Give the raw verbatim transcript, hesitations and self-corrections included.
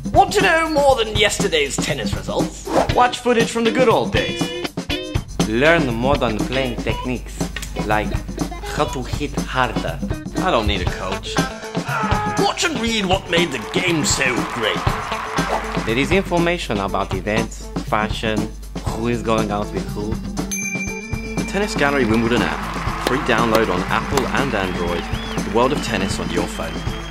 Want to know more than yesterday's tennis results? Watch footage from the good old days. Learn modern playing techniques, like how to hit harder. I don't need a coach. Watch and read what made the game so great. There is information about events, fashion, who is going out with who. The Tennis Gallery Wimbledon app. Free download on Apple and Android. The world of tennis on your phone.